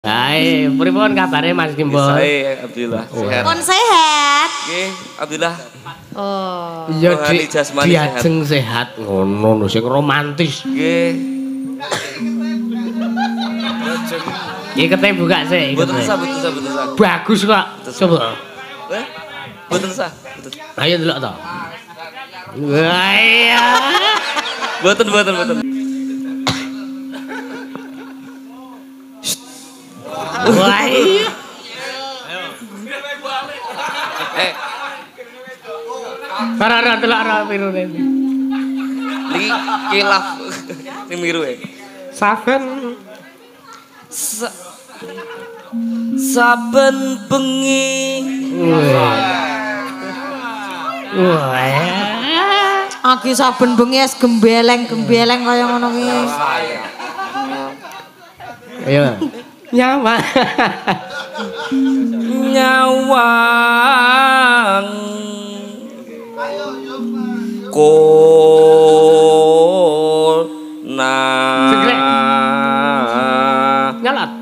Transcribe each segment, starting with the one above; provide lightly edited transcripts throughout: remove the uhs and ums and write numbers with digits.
Hai, pripun kabare Mas Kimbol? Saya alhamdulillah sehat. Kon sehat? Nggih, alhamdulillah. Oh. Iya, diajeng sehat ngono lho sing romantis. Nggih. Iki kete buka sik. Mboten sah, mboten sah, mboten sah. Bagus kok. Coba. Mboten sah. Ayo delok to. Wah iya. Mboten. Wah iya. Para delok ora pirune. Niki kilaf. Ning miru e. Saben saben bengi. Wah. Aki saben bengi es gembeleng kaya ngono kuwi. Ayo. Nyawa. Nyawang Nyalat.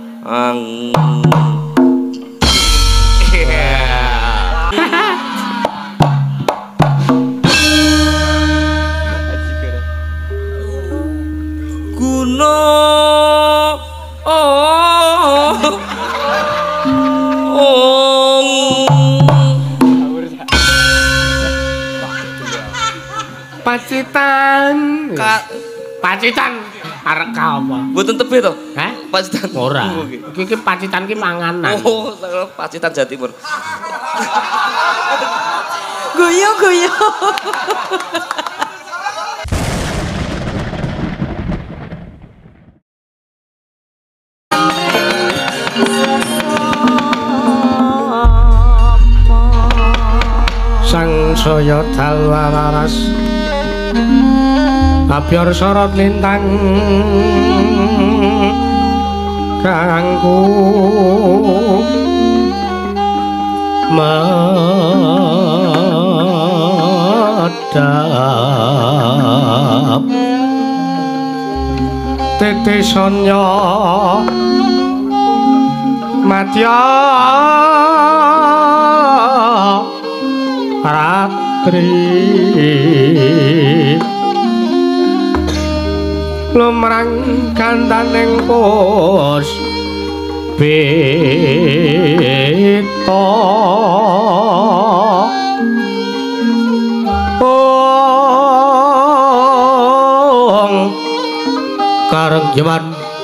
Pacitan arek ka apa? Mboten tebe to? Hah? Pacitan. Ora. Iki pacitan ki manganan. Oh, pacitan Jawa Timur. Guyu. Sang saya dalwaras abyor sorot lintang kangku medap titisannya madya ratri lumrang kandaning pos beta kareng jaman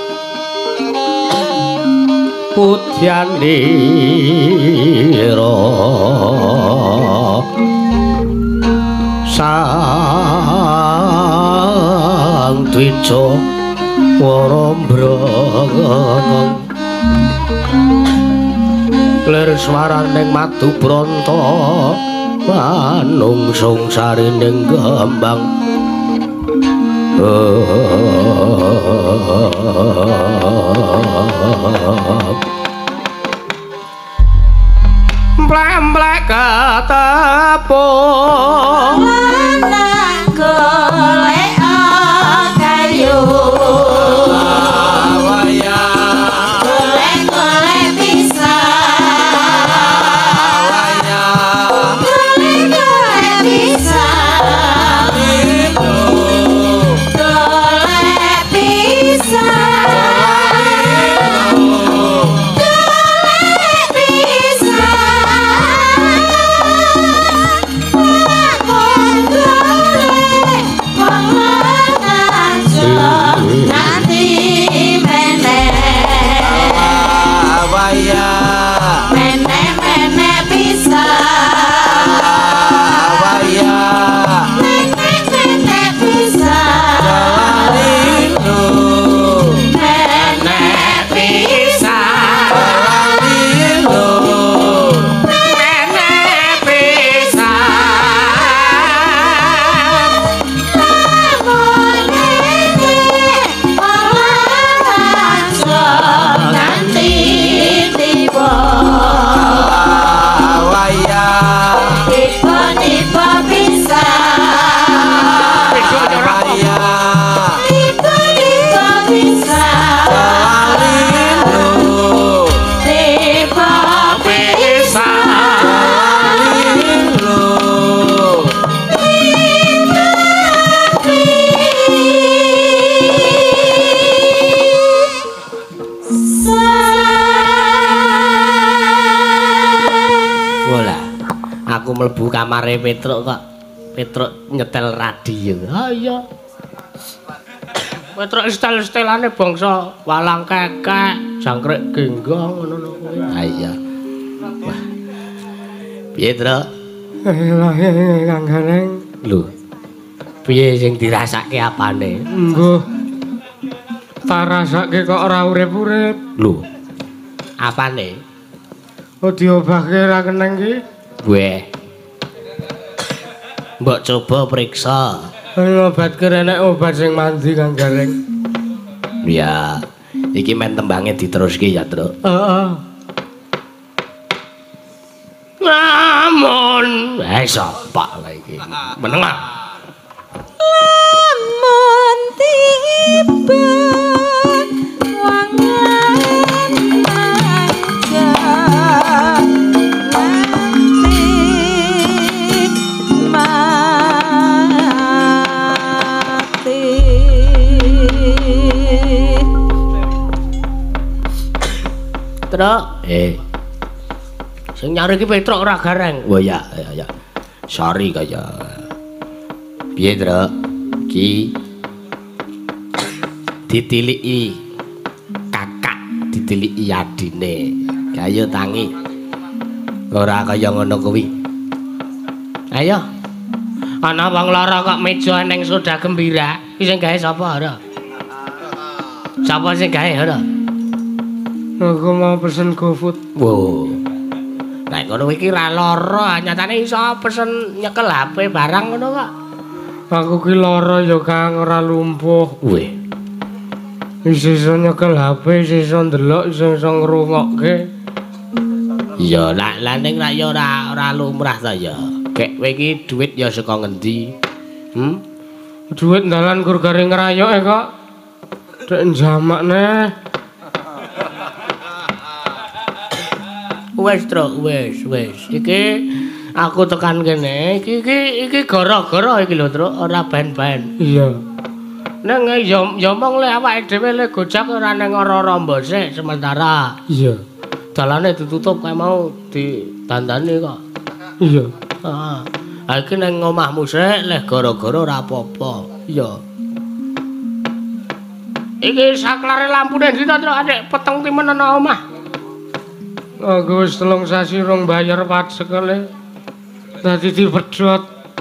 putyanira sang dwija warombrong lir swaraning madu branta manungsung sarining gembang mblek ketepung Lanang golek kayu. Golek bisa. Golek bisa. Golek bisa. Nanti aku mlebu kamare Petruk kok. Petruk nyetel radio. Ah iya. Petruk setel-setelane bangsa walang kekek, jangkrik genggong ngono kuwi. Ah iya. Wah. Piye, Truk? Kang Gareng. Lho. Piye sing dirasake apane? Nggo. Tak rasake kok ora urip-urip. Lho. Apane? Oh diobahke ra keneng ki. Weh. Mbok coba periksa. Obat kerenek obat sing mandi Kang Gareng. Ya, iki men tembange diteruske ya, Truk. Heeh. Lamun, sapa lha iki? Menengah. Lamun tiba wangan manja nanti mati. Truk, sing nyari ki Petruk ora Gareng. Oh ya. Sorry kaya. Piye, Truk? Ki ditiliki kakak, ditiliki adine. Ayo tangi. Ora kaya ngono kuwi. Ayo. Ana wong lara kok meja ning soda gembira. Ki sing gawe sapa, ora? Sapa sing gawe, ora? Aku mau pesen GoFood. Wo. Nek ngono iki ra lara, nyatane iso pesen nyekel HP barang ngono kok. Aku ki lara ya Kang ora lumpuh. Weh. Iso nyekel HP, iso ndelok, iso ngrungokke. Ya lah ning rak ya ora lumrah ta ya. Kek kowe iki duit ya saka ngendi? Duit dalan kur garing ngrayoke kok. Dek jamak neh. Wes, Truk, wes. Iki aku tekan kene, iki gara-gara iki lho, Truk, ora ben-ben. Iya. Nang ya mong le awake dhewe le gojak ora ning ora-ora mbosek sementara. Iya. Dalane ditutup kae mau ditandani kok. Iya. Heeh. Ha iki ning omahmu sik le gara-gara ora apa-apa. Iya. Iki saklare lampune ndi to, Truk? Adek peteng timen ana omah. Aku wis 3 sasi rong bayar pajak le. Dadi dipedhot.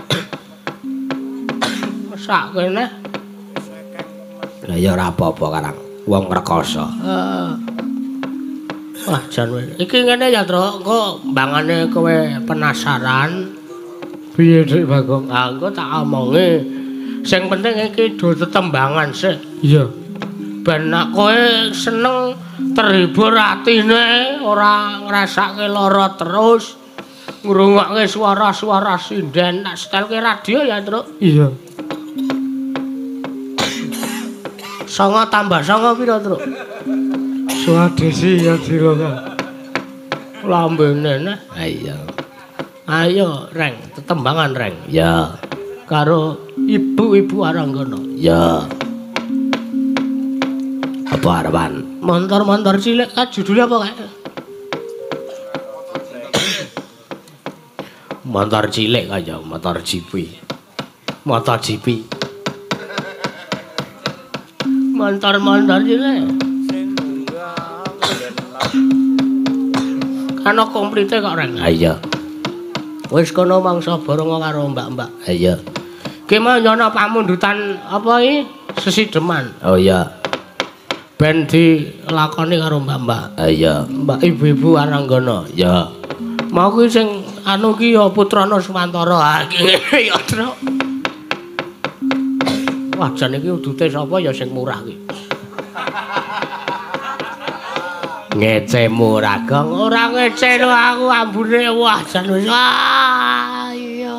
Sak kene. Lah ya ora apa-apa Karang. Wong rekoso. Heeh. Wah, jan wis. Iki ngene ya, Truk. Engko mbangane kowe penasaran. Piye Dik Bagong? Ah, engko tak omongi. Sing penting iki do tetembangan sik. Iya. Ben nek kowe seneng terhibur atine, ora ngrasake lara terus. Ngrungokke suara-suara sinden, tak setelke radio ya, Truk. Iya. 9 tambah 9 pira, Truk? Swadesi ya Diloka. Lambene nah. Iya. Ayo, Reng, tetembangan, Reng. Ya. Karo ibu-ibu Aranggana. Ya. Apa harapan? Montor-montor cilik kan judulnya apa kayak? Motor cilik kaya motor GP. Motor GP. Montor-montor cilik. Ana komplite kok, Reng. Ha iya. Wis kono mangsa bareng karo mbak-mbak. Ha iya. Ki mau nyono pamundutan apa iki? Sesideman. Oh iya. Ben dilakoni karo mbak-mbak. Ha iya. Mbak ibu-ibu Aranggana. Ya. Mau kuwi sing anu ki ya putrana Sumantara. Ha iki ngene ya, Truk. Wah, jan iki udute sapa ya sing murah ki. Ngece murah, Gong. Ora ngece lho aku ambune. Wah, jan wis ayo.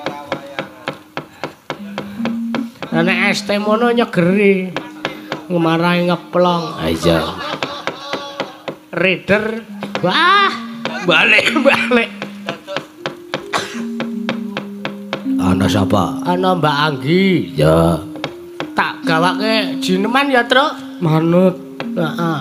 Nek ST mono nyegeri. Ngemarai ngeplong. Ha iya. Reader. Wah, balik. Ana sapa? Ana Mbak Anggi. Ya. Tak gawake jineman ya, Truk. Manut. Heeh.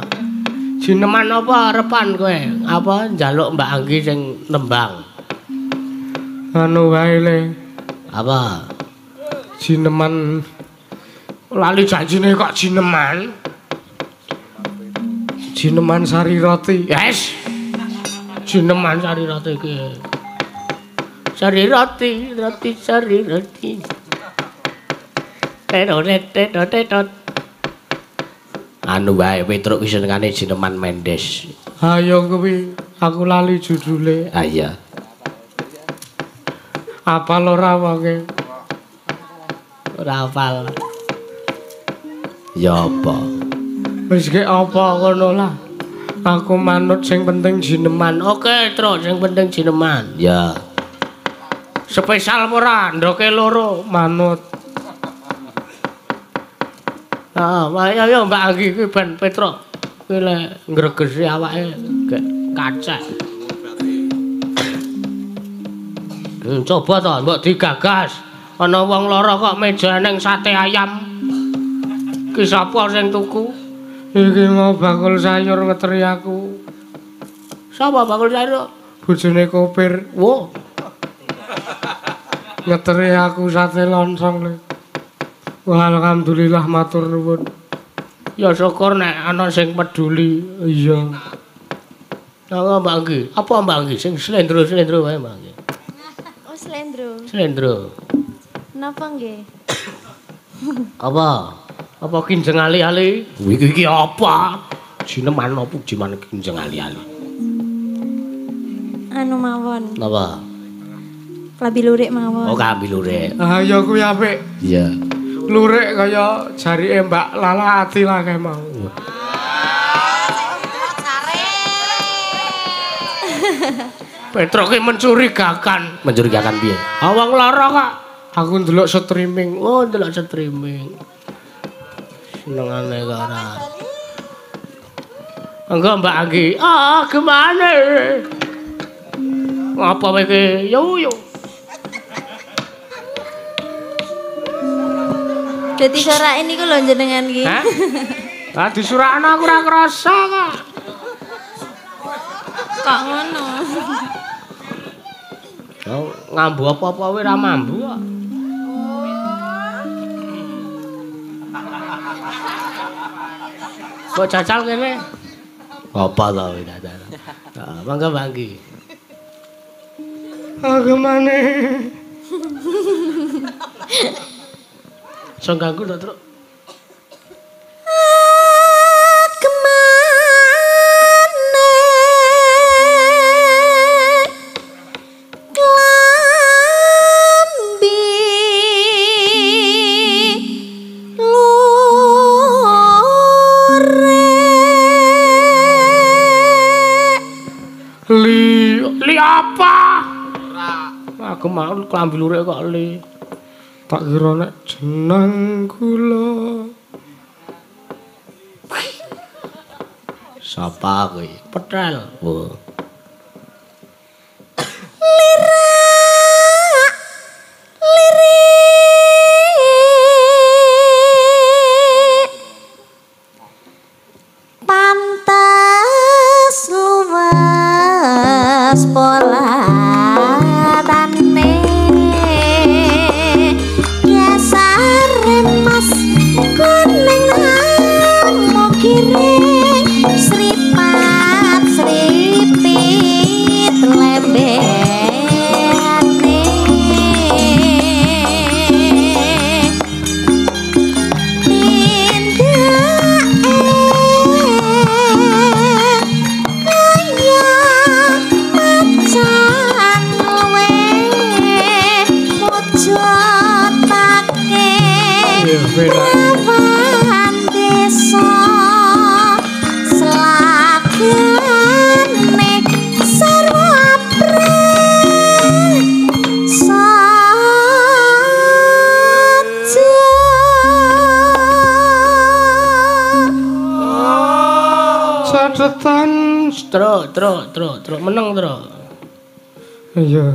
Jineman apa arepan kowe? Apa njaluk Mbak Anggi sing nembang? anu wae le. Apa? Jineman lali janjine kok jineman. Jineman sari roti. Yes. Jineman sari roti iki. Sari roti, roti sari roti. Tetot. Anu wae Petruk ki senengane Jineman Mendes. Ayo kuwi aku lali judule. Ah iya. Apa ora wonge? Ora hafal. Ya apa? Wis ge apa ngono lah. Aku manut sing penting jineman. Oke, Truk, sing penting Jineman. Ya. Spesial ora ndoke loro Manut. Ayo Mbak Anggi iki ben Petruk. Kuwi lek ngregesi awake gek kacek. Coba to mbok digagas. Ana wong lara kok meja ning sate ayam. Ki sapa sing tuku? Iki mau bakul sayur ngeteri aku. Sapa bakul sayur? Bojone Kopir. Wo. Ngeteri aku sate lontong le. Wah, alhamdulillah matur nuwun. Ya syukur nek ana sing peduli. Iya. Apa Mbak Anggi? Apa Mbak Anggi sing slendro wae Mbak Anggi. Oh, slendro. Slendro. Napa nggih? Apa? Apa kinjeng ali-ali? Iki apa? Jineman apa jiman kinjeng ali-ali? Anu mawon. Napa? Klabi lurik mawon. Oh, kambi lurik. Ayo kuwi apik. Iya. Lurik kaya jarike Mbak Lala Ati lah kae mau. Petruk ki mencurigakan. Mencurigakan piye? Awang lara kok. Aku ndelok streaming. Oh, ndelok streaming. Senengane kok ora. Enggak Mbak Anggi. Ah, gimana? Apa wae ki? Yo. Dadi sorak ini ku lho jenengan iki. Hah? Ah disurakno aku ora krasa kok. Kok ngono? Oh, ngambu apa-apa wae ora mambu kok. Kok cacal kene? Apa to wis dadak. Heeh, mangga Mbak Anggi. Aku maneh. Iso ganggu to, Truk? Li apa? Aku mau klambi lurik kok li. Tak kira nek jeneng kula. Sapa kuwi? Petrel. Oh. Pantes luwes polatane dasare mas kuning mukire sripat sripit lembene Rawan desa selakane sarwa saja. Catetan Truk meneng Truk. iya.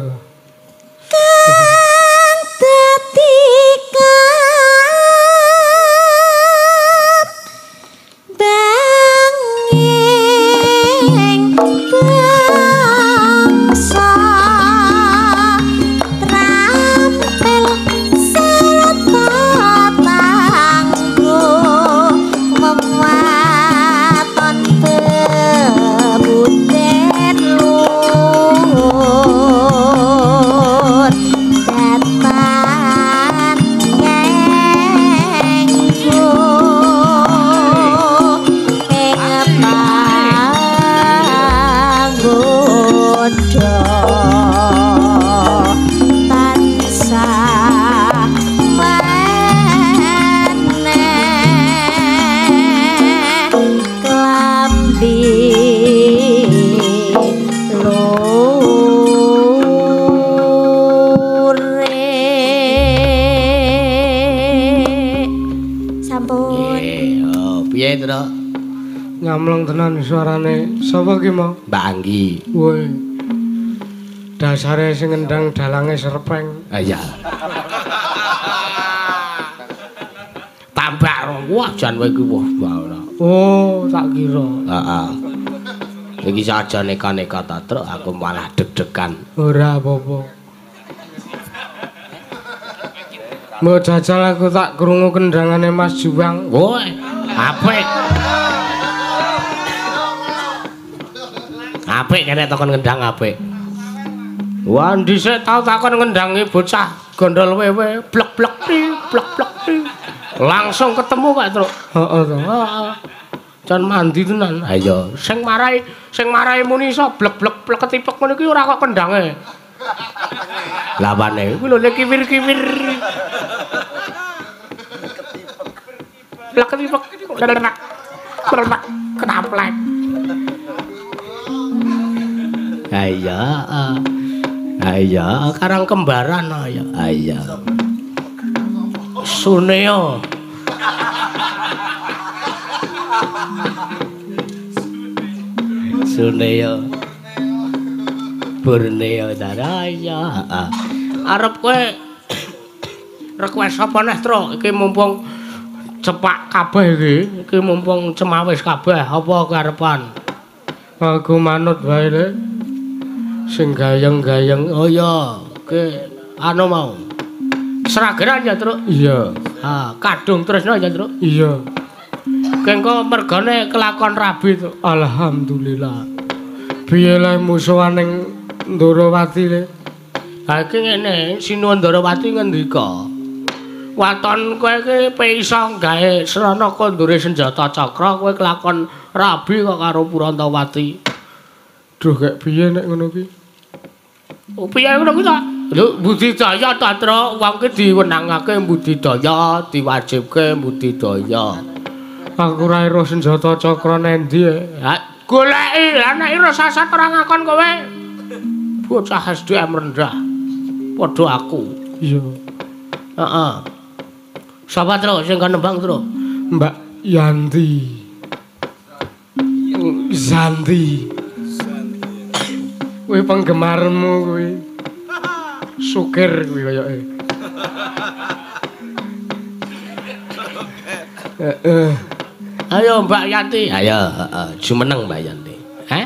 tenan suarane. Sapa ki mau? Mbak Anggi. Woi. Dasare sing ngendang dalange serpeng. Ah iya. Tambah wah jan kowe iki wah. Oh, tak kira. Heeh. Iki saja neka-neka ta, Truk, aku malah deg-degan. Ora apa-apa. Mau jajal aku tak krungu kendangane Mas Juwang. Woi, apik. Apik kene takon ngendang apik. Wah, dhisik tau takon ngendangi bocah gondol wewe, blek-blek ti, blek-blek ti. Langsung ketemu Pak Truk. Heeh to. Jan mandi tenan. Ha iya, sing marai muni iso blek-blek ketipek ngono iki ora kok kendange. Lawane kuwi lho kiwir-kiwir. Blek ketipek. Kenaplek. Iya, iya, karang kembaran ya. Iya. Suneo. Suneo. Borneo daraya. Arep kowe request apa neh, Tru? Iki mumpung cepak kabeh iki mumpung cemawis kabeh apa karepan? Aku manut wae le. Sing gayeng-gayeng. Oh iya, ke anu mau. Serageran ya, Truk? Iya. Ha, kadung tresno ya, Truk? Iya. Kengko mergane kelakon rabi to. Alhamdulillah. Piye le musuhan ning Ndorowati le? Ha iki ngene, Sinuwun Ndorowati ngendika. Waton kowe iki iso gawe srana kondure senjata cakra, kowe kelakon rabi kok karo Purantawati. Duh, kek piye nek ngono ki? Oh, piye ngono ki ta? Lho, budidaya ta, Truk. Wong ki diwenangake budidaya, diwajibke budidaya. Aku ora ero senjata cakra nendi. Ha, goleki, lah nek ira sasat ora ngakon kowe. Bocah SDM rendah. Padha aku. Iya. Heeh. Sapa, Truk, sing kon nembang, Truk? Mbak Yanti. Zanti. Kuwi penggemarmu kuwi. Sukir kuwi koyoke. Heeh. Ayo Mbak Yanti. Ayo, jumeneng Mbak Yanti. Heh?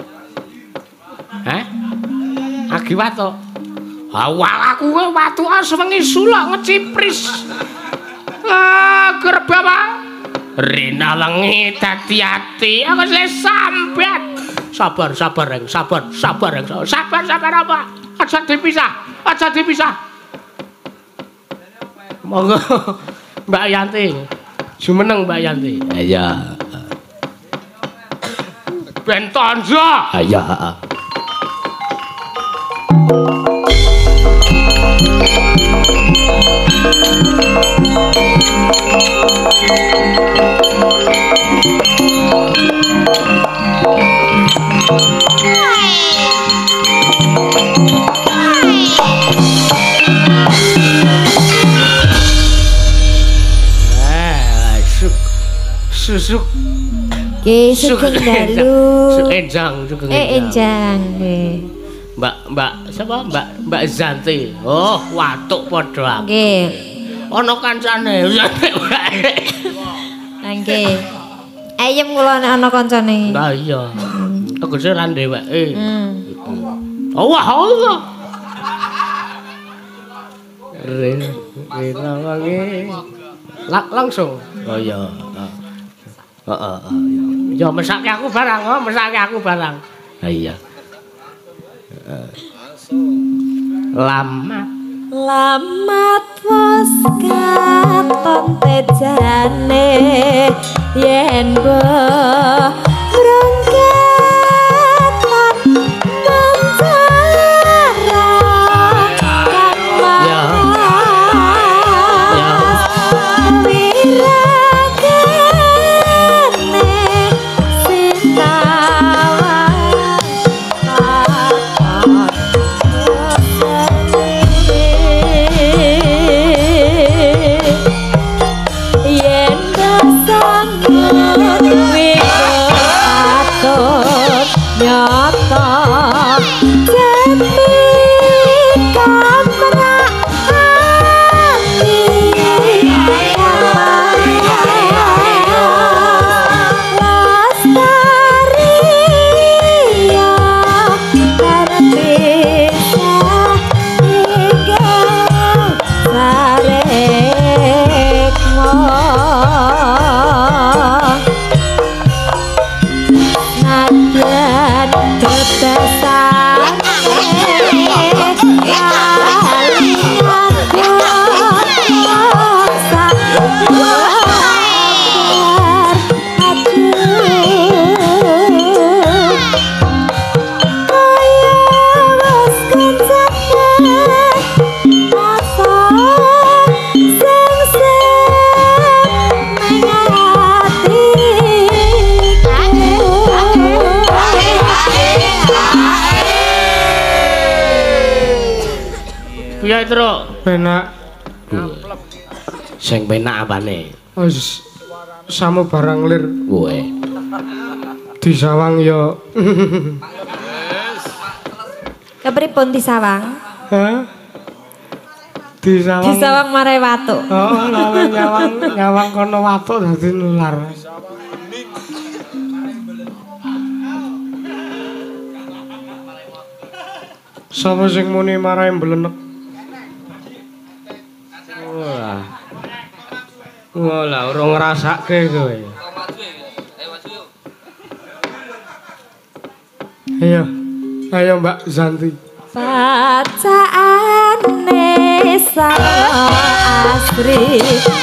Heh? Akiwat to. Awak aku kuwi watuke sewengi sulak ngecipris. Gerba apa? Rina lengi dadi ati. Aku wis sampean. Sabar, Reng. Sabar, Reng. Sabar apa? Aja dipisah. Monggo Mbak Yanti. Jumeneng Mbak Yanti. Iya. Ben tonjo. Iya, heeh. Susuk. Nggih, sugeng dalu. Enjang. Enjang nggih. Mbak siapa? Mbak Zanti. Oh, watuk padha aku. Nggih. Ana kancane. Nggih. Ayem kula nek ana kancane. Lah iya. Tegese lan dheweke. Oh, wah. Rena wangi. Langsung. Oh iya. Heeh. Ya mesake aku barang, Ha iya. Lamat wis katon tejane yen mbah rongketan mancara kan yen dasang Piye, Truk? Penak. Sing penak apane? Wis samu barang lir. Kowe. Disawang ya. Kepripun disawang? Hah? Disawang. Disawang marai watu. Oh, lha nyawang kono watu dadi nular. Sapa sing muni marai mblenek? Wala, urung ngrasake kowe. Ayo. Ayo Mbak Zanti. Bacaane asri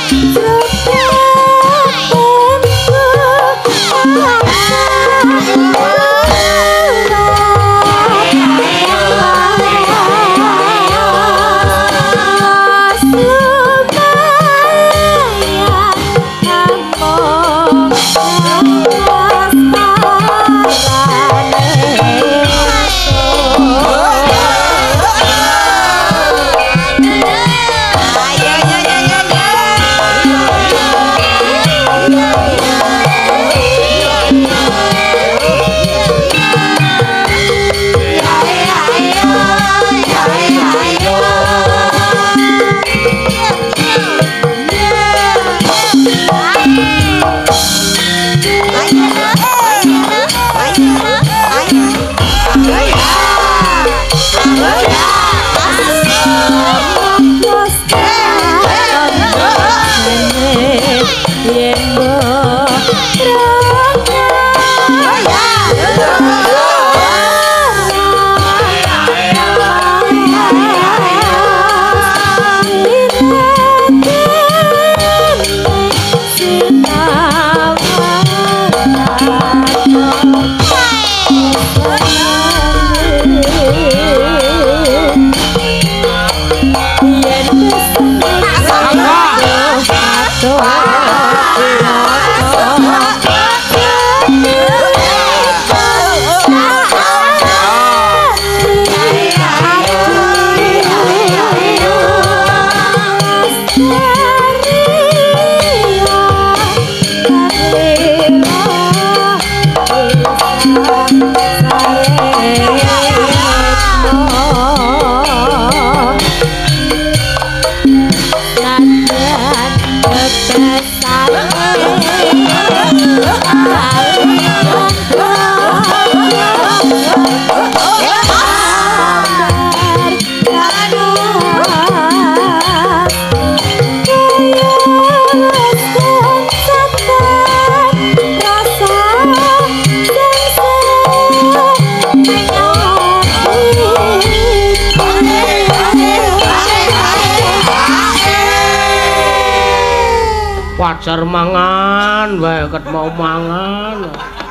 Wajar mangan wae ket mau mangan.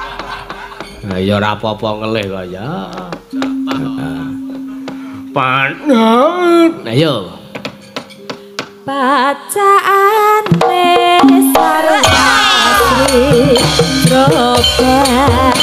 Lah ya ora apa-apa ngelih kok ya. Panet. Ayo. Bacaane sarasri droga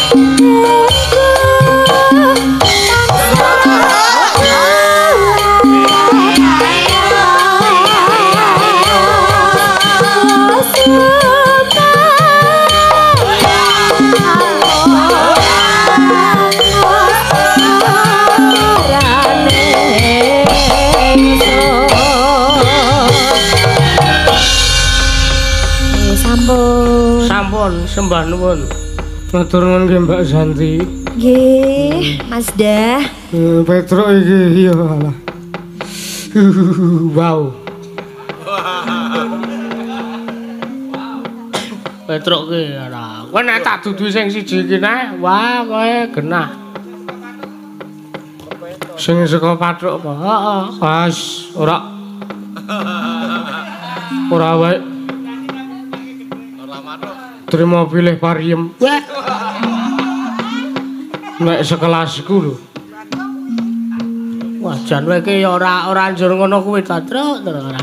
Sampun sembah nuwun. Matur nuwun nggih Mbak Zanti. Nggih, Mas Dah. Petruk iki iya alah. Wow. Petruk ki ora. Kowe nek tak dudu sing siji iki neh, wah kowe genah. Sing saka pathuk apa? Heeh. Pas ora. Ora wae. Ora mathuk. Terima pilih pariem. Wah. Nek sekelasku lho. Wah, jan kowe iki ya ora njur ngono kuwi ta, Truk, ora.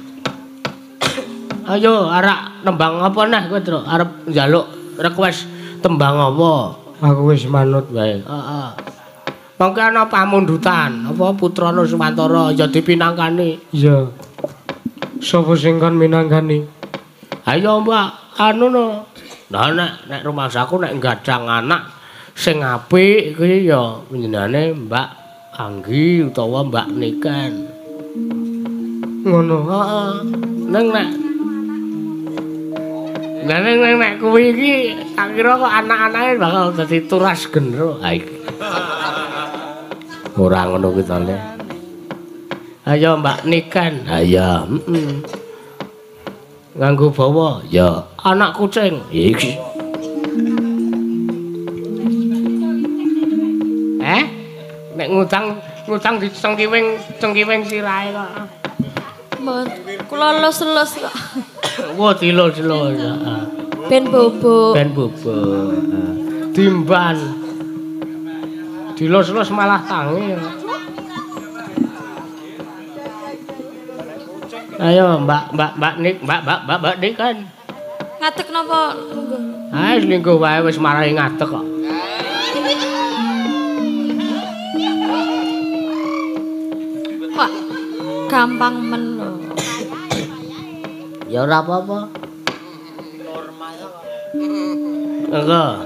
Ayo, arek nembang apa neh kowe, Truk? Arep njaluk request tembang apa? Aku wis manut wae. Heeh. Mangke ana pamundutan, apa Putra Nuswantara ya dipinangkani. Iya. Sapa sing kon minangkani? Ayo, Mbak, anu no. Nah, nek rumangsaku nek gadang anak sing apik kuwi ya panjenengane Mbak Anggi utawa Mbak Niken. Ngono. Heeh. Nek kuwi iki tak kira kok anak-anake bakal dadi turas gendro. Ha iki. Ora ngono kuwi to, Le. Ayo Mbak Niken. Ha iya, nganggo bawa ya anak kucing. Iki. Nek ngutang di cengkiwing sirahe kok. Mbon, kula los-los kok. Wah, dilus-lus. Ben bobo. Ben bubuk. Timban. Dilus-lus malah tangi. Ayo, Mbak Nik kan. Ngadeg napa lungguh? Ah, lingkuh wae wis marahi ngadeg kok. Wah, gampang men lho. Ya ora apa-apa. Enggak.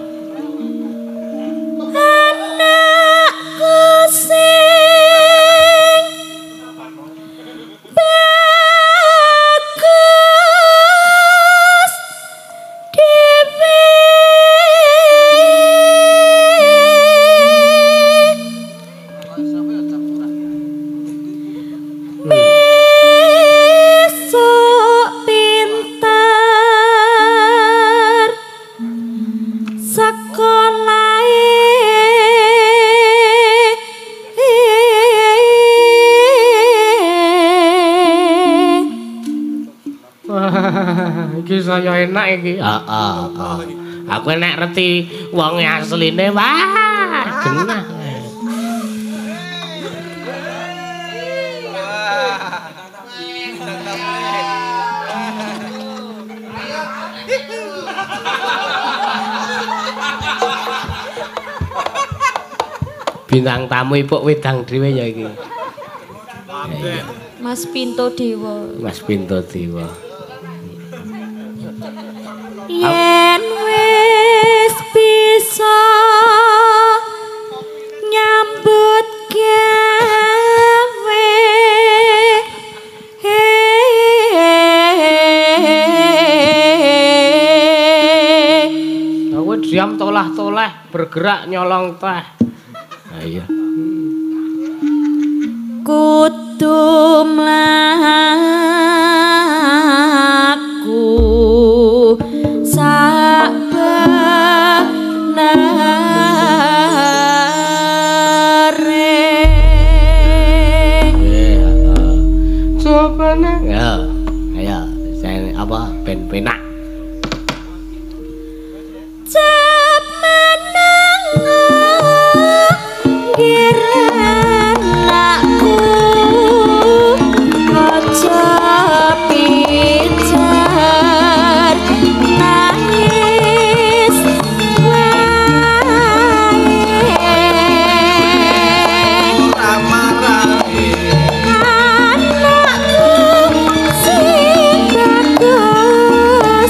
Anakku sing bagus dhewe besok pinter Iki saya enak iki. Heeh. Aku nek reti wong asline wah, genah. Bintang tamu Ipuk Wedang dhewe ya iki. Mas Pinto Dewa. Mas Pinto Dewa. Yen wis bisa nyambut gawe aku diam tolah-toleh bergerak nyolong teh. Nah, iya. kudu mlaku Ya, ayo, saya apa ben penak. Cap menang giranaku aja pijar nangis wae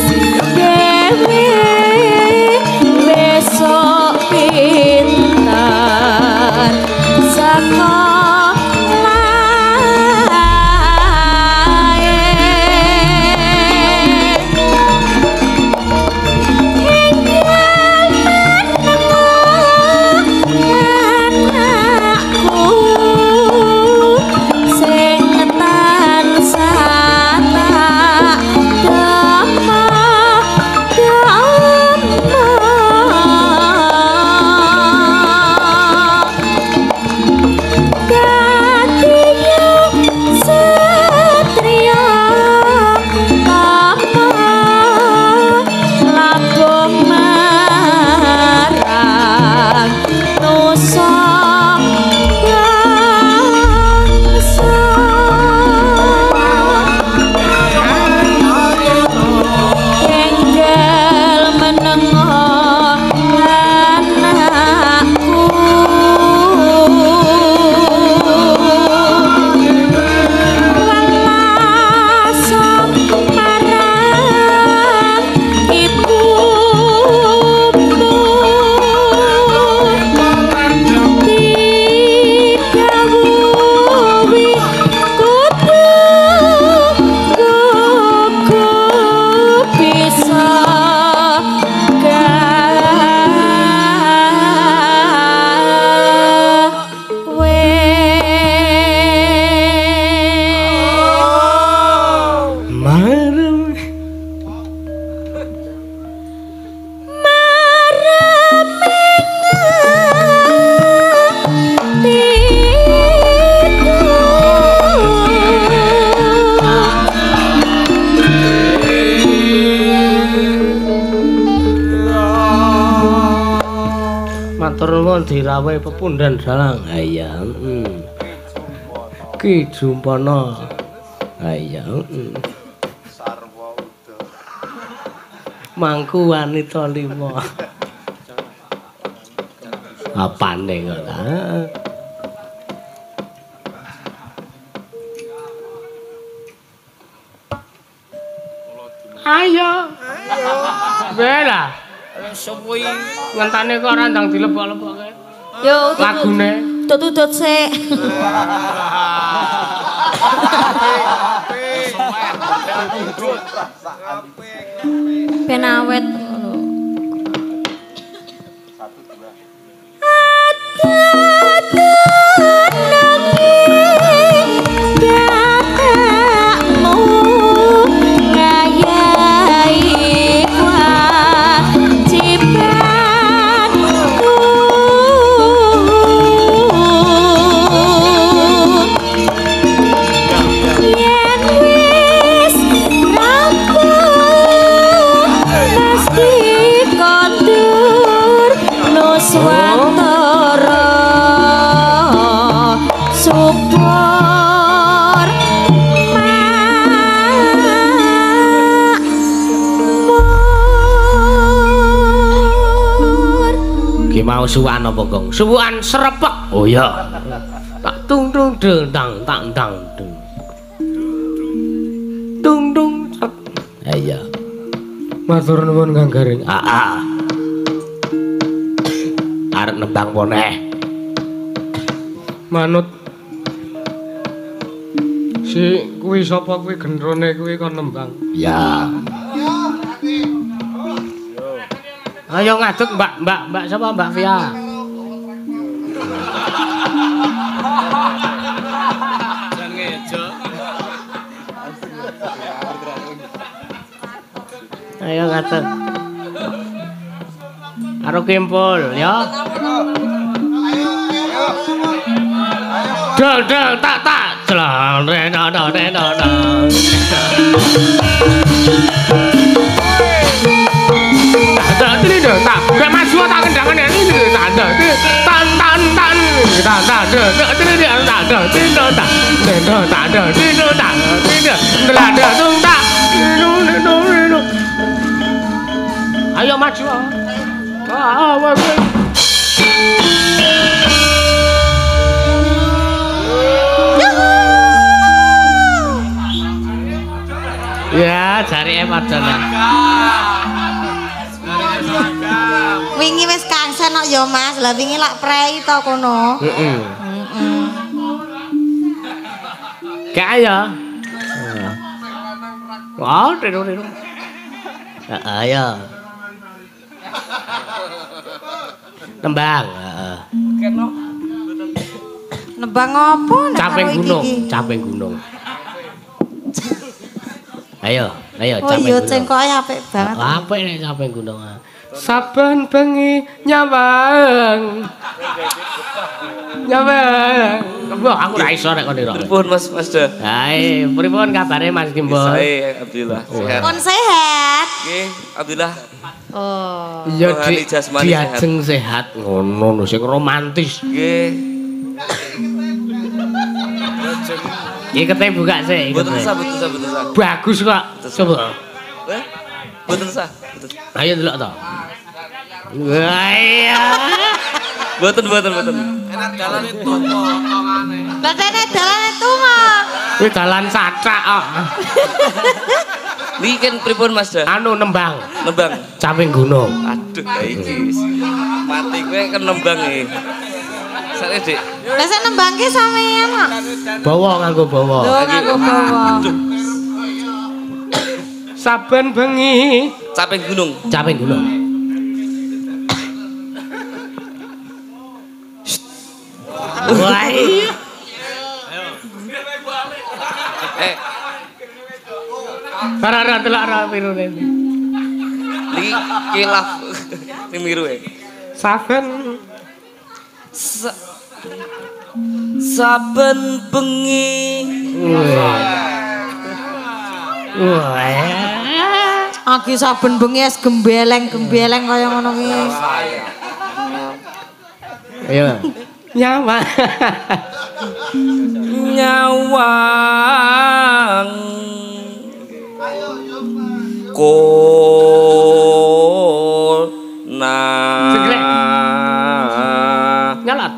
dirawe pepundhan dalang. Ha iya, Ki Jumpana. Ha iya, Sarwa Uda. Mangku wanita 5. Apane kok. Ayo. Bela. Sepuh Ngentane kok ora ndang dilebok-lebokke. Yo, Lagune. tutut sik. Ben awet ngono. Swatara subur makmur. Ki mau suwan apa, Gong? Suwan srepek. Oh iya. Tak tung tung deng tang tak tang dung. Tung tung. Ha iya. Matur nuwun Kang Garing. Arep nembang poneh. Manut si kuwi sapa kuwi gendrone kuwi kon nembang. Ya. Ayo ngadeg Mbak sapa Mbak Via? Ayo ngadeg. Karo Kempul ya. Dal tak celang rena. Tak ini dong tak. Gak maju tak kendangan ini tanda. Tan. Ayo maju. Ya, cari padahal. Wingi wis kangsen kok ya Mas. Lah wingi lak prei to kono. Heeh. Kaya. Wah, tiru. Ayo. Tembang, Nembang apa nek Caping karo gunung, iki? caping gunung. Ayo, Oh caping iya gunung. cengkoke apik banget. Apik nek caping gunung. Saben bengi nyawang. Wah, aku ra iso nek kono. Pripun Mas Da? Hai, pripun kabare Mas Kimbul? Saya alhamdulillah sehat. Kon sehat. Nggih, alhamdulillah. Oh. Iya, Rohani jasmani diajeng sehat ngono lho sing romantis. Nggih. Iki kete buka sih. Mboten sah. Bagus kok. Coba. Mboten sah. Ayo delok to. Wah iya. Mboten. Enak dalane tuwa potongane. Lah kene dalane tuma. Kuwi dalan sacak kok. Niki kan pripun Mas Da? Anu nembang caping gunung. Aduh, iki mati kowe kan nembang iki. Sare Dik. Lah sing nembangke sampeyan kok. Bawa nganggo bawa. Lho nganggo bawa. Saben bengi Caping gunung. Wah. Iya. Karena delok ra pirune. Niki kilaf. Ning miru e. Saben Saben bengi. Wah. Aki saben bengi es gembeleng kaya ngono ki. Ayo. Nyawa. Nyawang na Nyalot.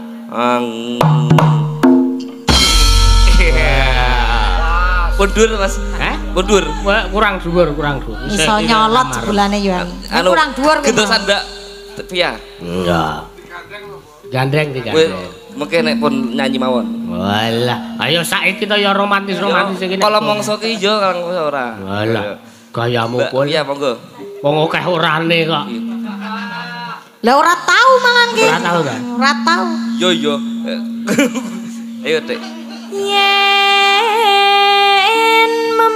Mundur Mas. Hah? Mundur. Kurang dhuwur. Iso nyolot sebulane yo. Kurang dhuwur kuwi. Gendosan ndak Via. Enggak. Gandreng iki Kowe gandreng. mengke nek pun nyanyi mawon. Walah, ayo saiki to ya romantis-romantis iki. Kalau mongso ki yo kang ora. Walah, gayamu pun. Iya, monggo. Wong akeh orane kok. Lah ora tau malan ki. Ora tau ta? Ora tau. Yo. Ayo, Dek. Yen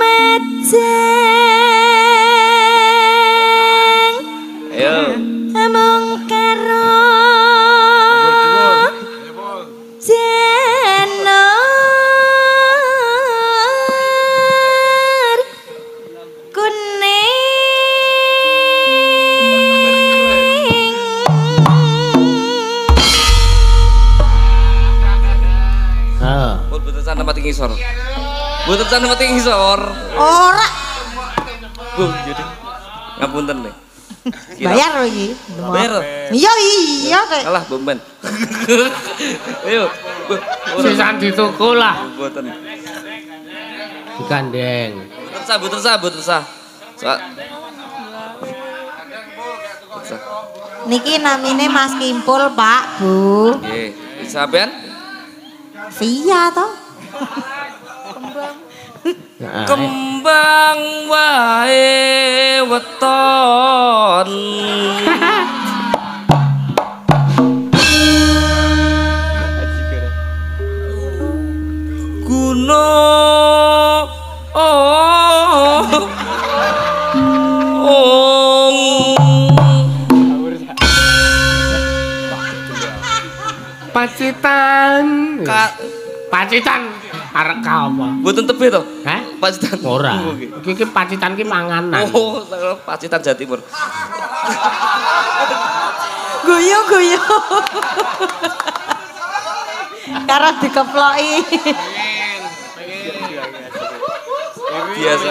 memejeng. Ayo. Among karo Jenar kuning Mboten sana mati ngisor. Mboten sana mati ngisor. ora Bu, jadi ngapunten nih. bayar iki. Bayar. Iya Dek. Alah, bomben. Ayo. Sisan dituku lah. Mboten. Digandeng. Mboten sah. Niki namine Mas Kimpul, Pak, Bu. Nggih. Sampean? Via toh. Kembang wae weton. Gunung Pacitan arek ka apa? Mboten tebe to? Hah? Pacitan. Ora. Iki pacitan ki manganan. Oh, Pacitan Jawa Timur. Guyu. Karo dikeploki. Biasa.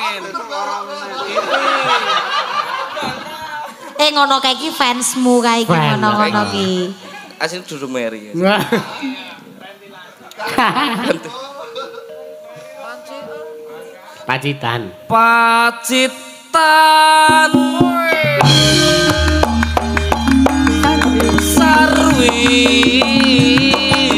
Ngono kae iki fansmu kae iki ngono-ngono ki. Asin Dudu Meri. Pacitan. Sarwi.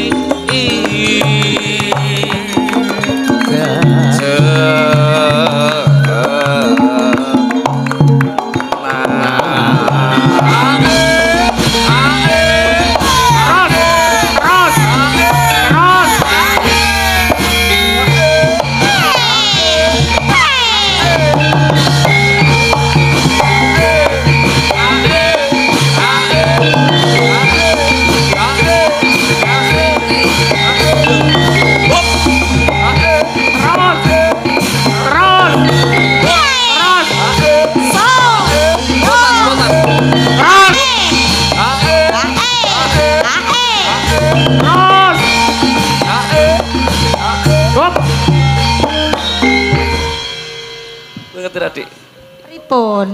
Adik. Pripun?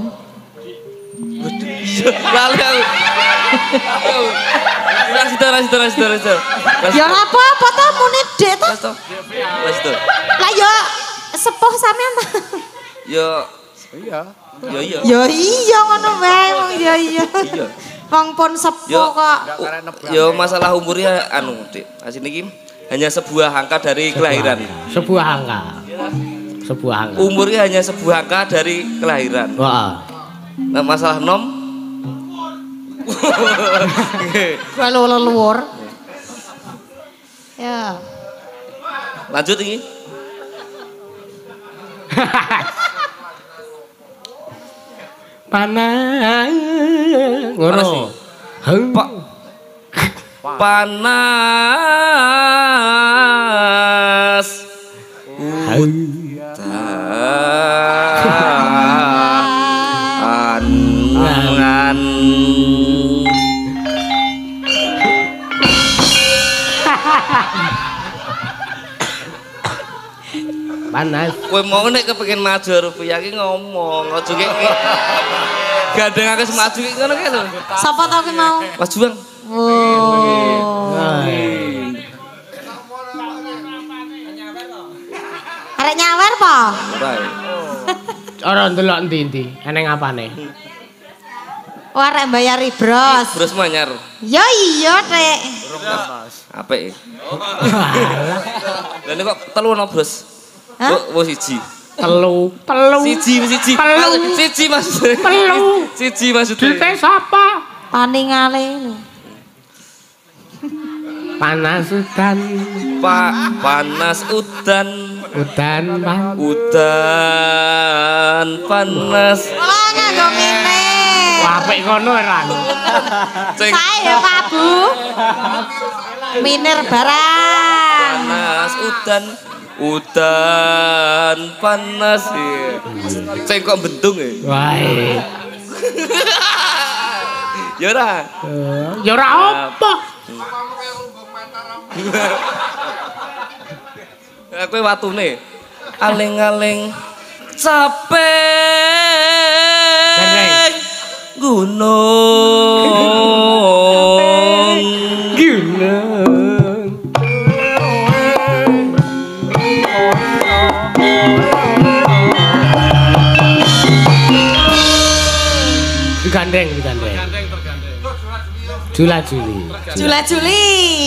Lali. Rasido. Ya ora apa-apa to muni Dek to. Rasido. Lah ya sepuh sampean ta. Iya. Ya iya ngono wae wong ya iya. Wong pun sepuh kok. Yo masalah umurnya anu, Dik. Asine iki hanya sebuah angka dari kelahiran. Sebuah angka. Umurnya hanya sebuah angka dari kelahiran. Wah. Nah, masalah nom. Kalau leluhur. Ya. Lanjut ini. Panas. Ngono. Pak. Panas. Panas. Kowe mau nek kepengin maju rupiah ki ngomong, aja ki gandengake semaju ki ngono ki lho. Sapa to ki mau? Mas Juang. Oh. Arek nyawer po? Ora. Ora ndelok endi-endi, eneng apane? Oh arek mbayari bros. Bros manyar. Ya iya, Rek. Apik. Lah nek kok telu ono bros. Hah? Oh siji. Telu. Siji. Telu. Siji Mas. Telu. Siji maksudnya. Dite sapa? Paningale. Panas udan. Panas udan. Udan panas. Udan panas. Oh nganggo mine. Wah, apik ngono Ran. Sae ya Pak Bu. Miner barang. Panas udan panas ya. Kok bendung ya. Wae. Ya ora. Ya ora apa. Kowe watune aling-aling capek gunung digandeng Jula-juli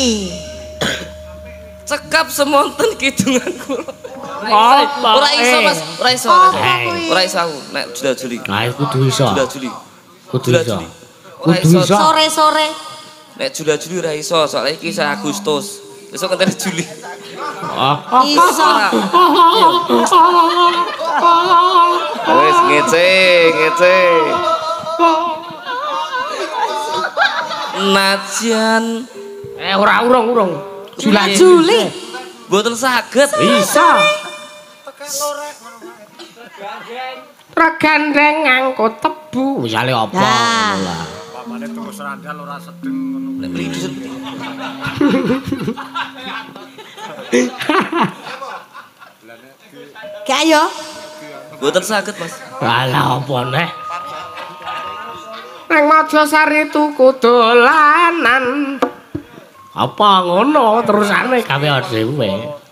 cekap semonten kidungan kula. Apa? Ora iso Mas, ora iso. Ora iso aku nek jula-juli. Ah, kudu iso. Jula-juli. Kudu iso. Ora iso. Sore-sore. Nek jula-juli ora iso, soalnya iki saya Agustus. Besok kan Juli. Iso. Wes ngece. Najan Ora urung. Juli. Mboten saged. Bisa. Regandeng ngangkut tebu. Misale apa? Nah. Pamane tuku serandal ora sedeng ngono. Nek beli dusun. Kayak ayo. Mboten saged, Mas. Alah apa neh? Nang Mojosari tuku dolanan. Apa ngono terusane gawe dhewe.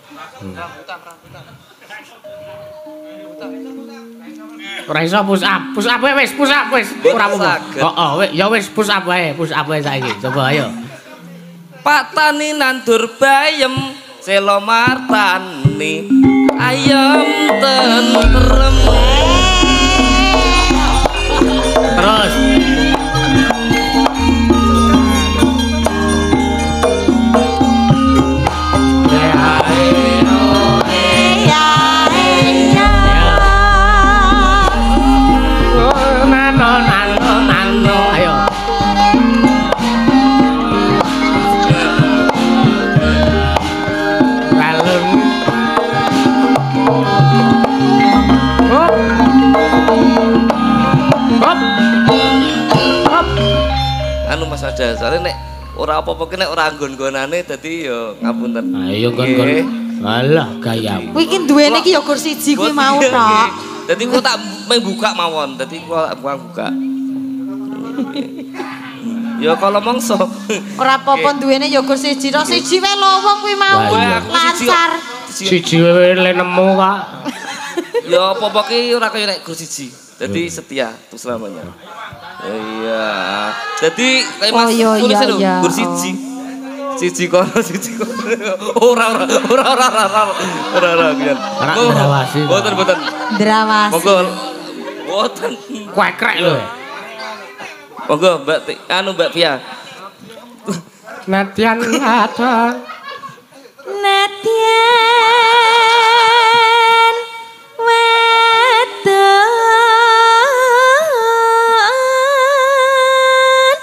Ora iso push up wis. Ora apa. Heeh, ya wis push up wae saiki. Coba ayo. Pak Tani nandur bayem, selo martani. Ayem tentrem. Terus. Nano, ayo. Balon. Hop. Anu Mas ada, soalnya nek ora apa-apa ki nek ora nggon-gonane dadi ya ngapunten. Ayo nggon-nggon. Alah gayamu. Kuwi ki duwene ki ya gur siji kuwi mau tok. Dadi kok tak buka mawon, dadi kok buka. Ya kalau mongso. Ora apa-apa duwene ya gur siji tok. Siji wae lowong kuwi mau. Lancar. Siji wae le nemu kok. Ya apa-apa ki ora kaya nek gur siji. Dadi setia untuk selamanya. Iya. Dadi kaya Mas tulis lho gur siji. Siji kono. Ora kian. Drawasi. Boten. Drawasi. Monggo. Boten. Kuekrek lho. Monggo Mbak Pia. Nadyan ada. Nadyan wadon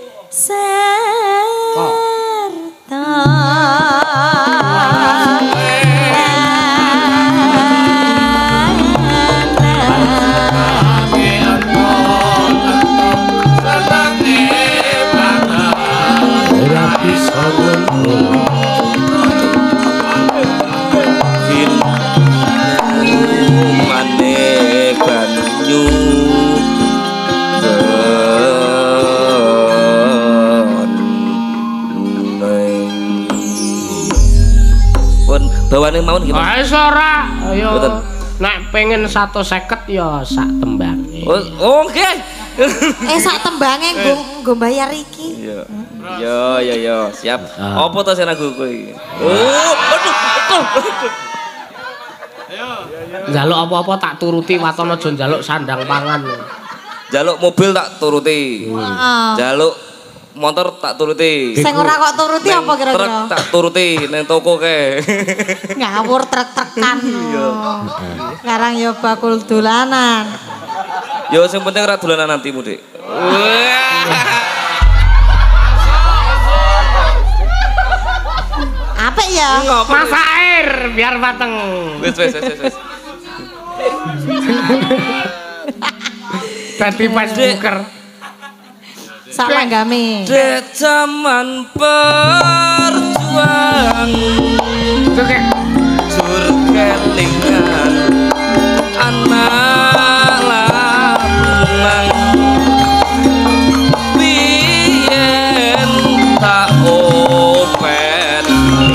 serta bawane mawon gimana? Wis ora. Ayo. Nek pengen 150 ya sak tembange. Oh, nggih. Sak tembange nggo bayar iki. Iya. Yo, siap. Apa to sing aku iki? Oh, aduh. Njaluk apa-apa tak turuti waton aja njaluk sandang pangan. Jaluk mobil tak turuti. Jaluk motor tak turuti. Sing ora kok turuti apa kira-kira? Truk tak turuti ning toko kae. Ngawur trek-trekan. Sekarang ya bakul dolanan. Yo sing penting ora dolanan nantimu, Dik. Apa ya? Masak air biar mateng. Wis. Dadi pas buker. Sak langgame. Dek zaman perjuangan. Oke. Jur kelingan anak lanang biyen tak opet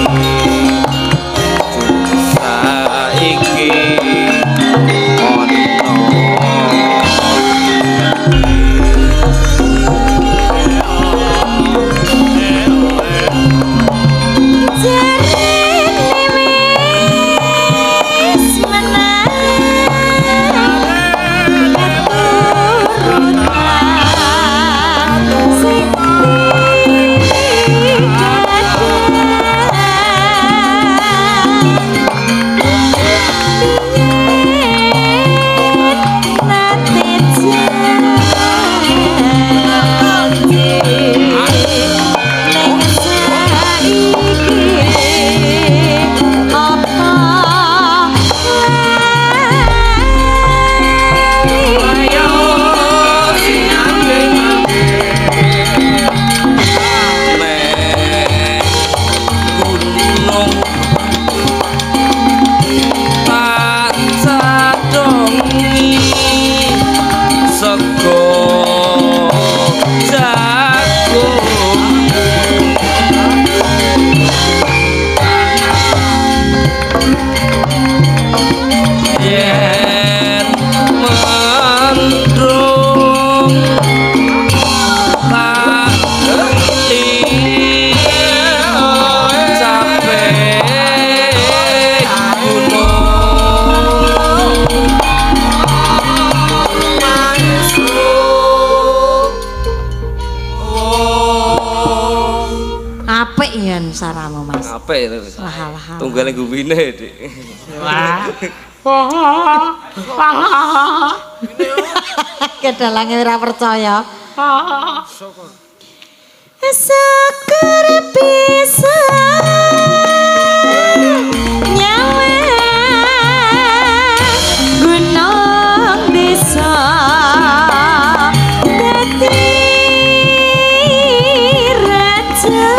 saiki ono saramu Mas. Apik lho. Wah. Tunggale gumbine, Dik. Wah. Kedalange ora percaya. Syukur bisa nyawa gunung desa dadi raja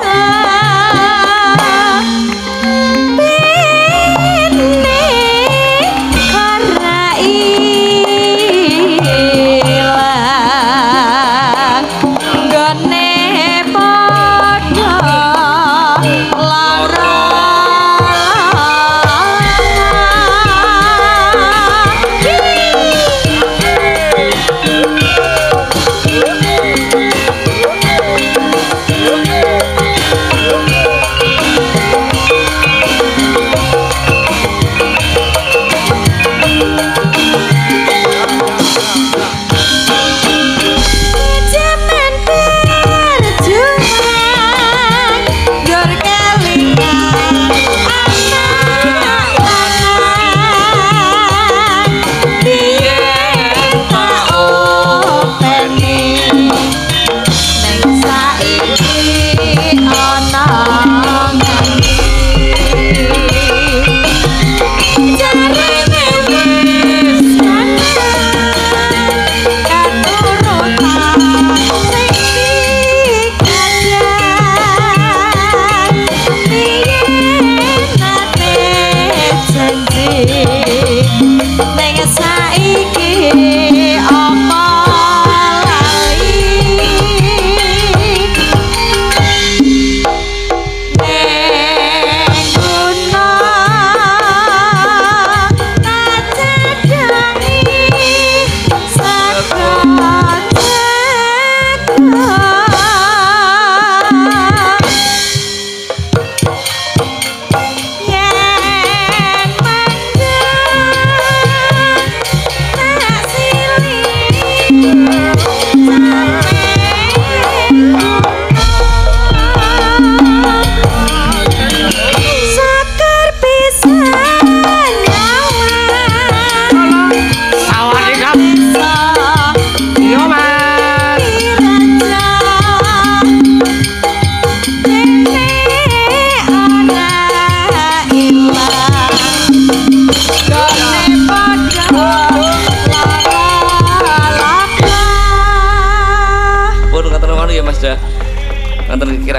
bene ora ilang gone padha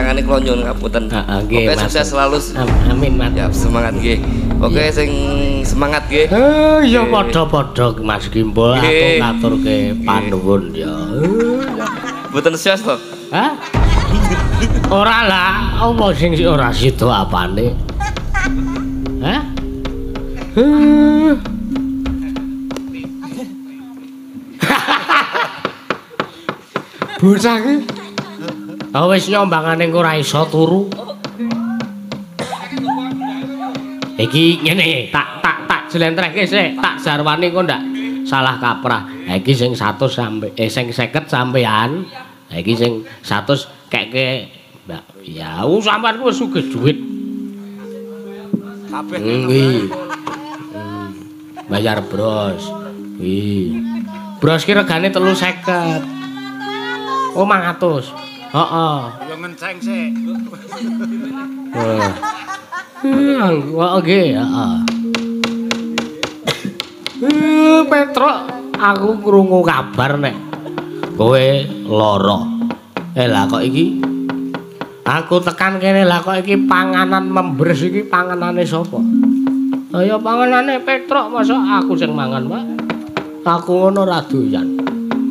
mangane kula nyuwun ngapunten. Oke, sukses selalu. Amin, Mas. Ya, semangat nggih. Oke, sing semangat nggih. Ya padha-padha Mas Gimbol aku ngaturke panuwun ya. Mboten sias to? Hah? Ora lah, apa sing ora sida apane? Hah? Bocah iki. Wis nyombangane ora iso turu. Iki ngene, tak jlentrehke sik, tak jarwani kok ndak salah kaprah. Ha iki sing 100 sampe sing 50 sampean. Ha iki sing 100 kekke Mbak. Ya, sampean ku wis sugih dhuwit. Kabeh bayar bros. Bros ki regane 350. Oh, 500. Heeh. yo ngenceng sik. Nggih, heeh. Petruk, aku krungu kabar nek kowe lara. Lah kok iki aku tekan kene lah kok iki panganan membres iki panganane sapa? Ya panganane Petruk, masa aku sing mangan, Pak. Aku ngono ra doyan.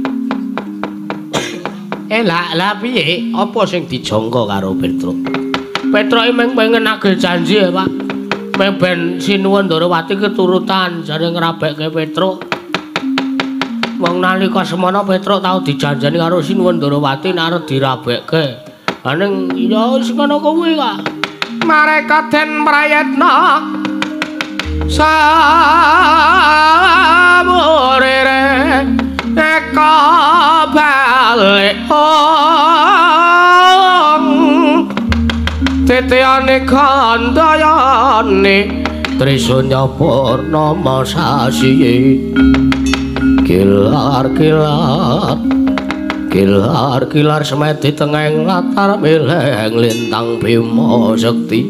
Lah piye? Apa sing dijangka karo Petruk? Petruk mung pengen nagih janji ya, Pak. Ben Sinuwun Ndarawati keturutan jare ngrabekke Petruk. Wong nalika semana Petruk tau dijanjani karo Sinuwun Ndarawati nek arep dirabekke. Ha ning ya wis ngono kuwi kok. Mareka den prayetna samurere eka balik titiane kandayane Trisunya Purnama sasi kilar semeti tengeng latar mileng lintang Bima Sekti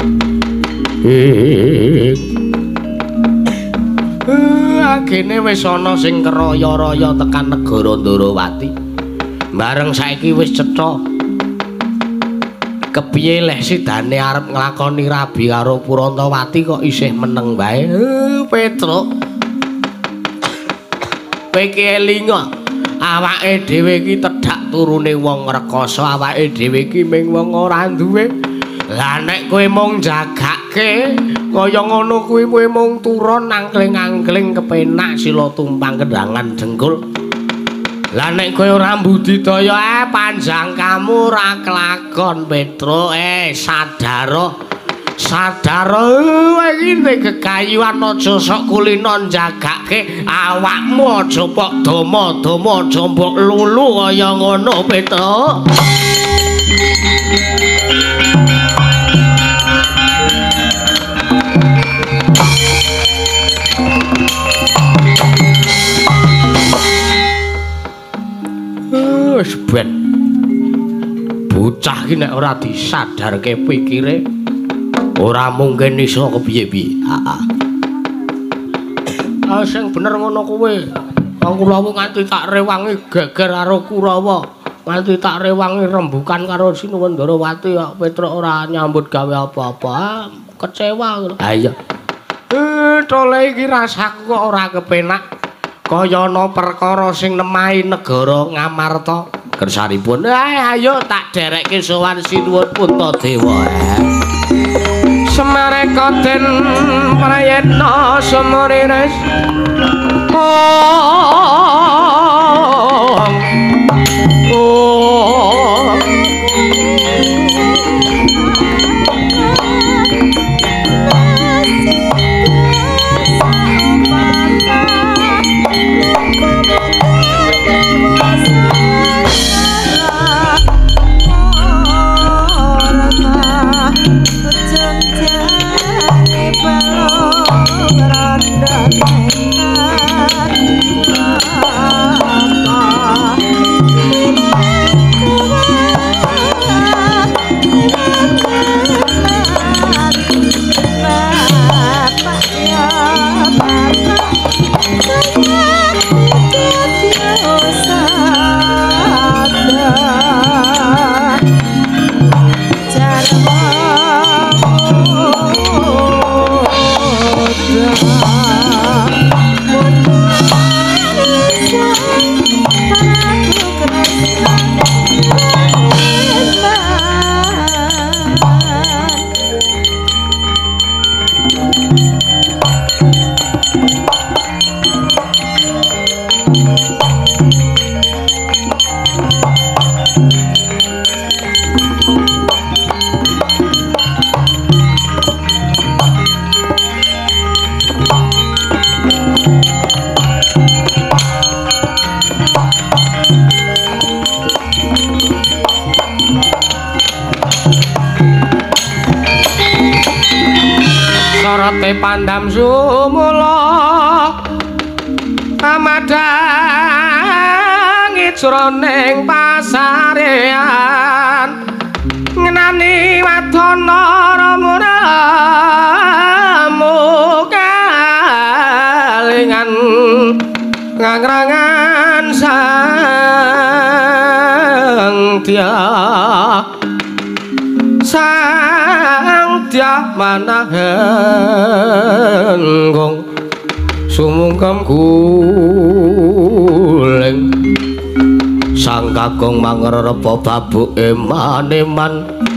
agene wis ana sing keraya-raya tekan negara Ndarawati bareng saiki wis cetha kepiye leh sidane arep nglakoni rabi karo Purantawati kok isih meneng bae Petruk kowe iki elinga awake dhewe iki tedhak turune wong rekasa awake dhewe iki mung wong ora duwe lah nek kowe mung jagake kaya ngono kuwi kowe mung turun angkling-angkling kepenak sila tumpang kendangan dengkul lah nek kowe ora budidaya panjang kamu ora kelakon Petruk sadar iki nek kekayuan aja sok kulino jagake awakmu aja pok domo-domo aja mbok lulu kaya ngono Petruk wis ben bocah iki nek ora disadarke pikire ora mungkin iso kepiye-piye. Sing bener ngono kuwi. Kulawu nganti tak rewangi geger karo Kurawa. Nganti tak rewangi rembukan karo Sinuwun Ndarawati kok Petruk ora nyambut gawe apa-apa. Kecewa. Ha iya. Tole iki rasaku kok ora kepenak. Kaya ana perkara sing nemahi negara Ngamarta. Kersaripun. Ayo tak derekke sowan Sinuwun Puntadewa. Semareka den prayetna sumurires Ku rate pandam sumula amadang jroning pasarean ngenani wadana ramuna mukalingan ngangrangan sang dia manahenggong sumungkem guling sang kakung mangrepa babuke maneman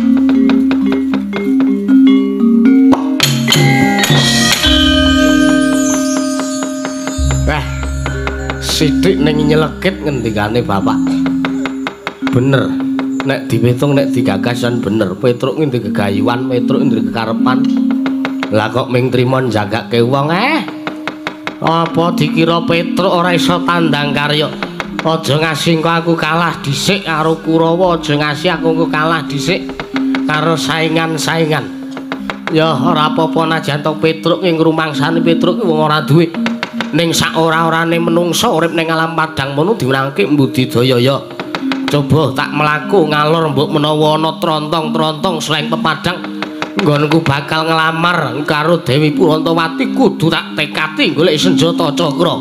sithik ning nyelekit ngendikane bapak bener nek diwitung nek digagasan bener Petruk ngendi gegayuhan Petruk ngendi kekarepan lah kok ming trima njagake wong apa dikira Petruk ora iso tandang karya aja ngasih aku kalah dhisik karo Kurawa aja ngasih aku kalah dhisik karo saingan-saingan ya ora apa-apa najan to Petruk ing rumangsane Petruk wong ora duwe ning sak ora-orane menungsa urip ning alam padang mono diwenangke mbudidaya ya coba tak melaku ngalor mbok menawa ana trontong-trontong sreng pepadang nggonku bakal ngelamar karo Dewi Purantawati kudu tak tekati golek senjata cakra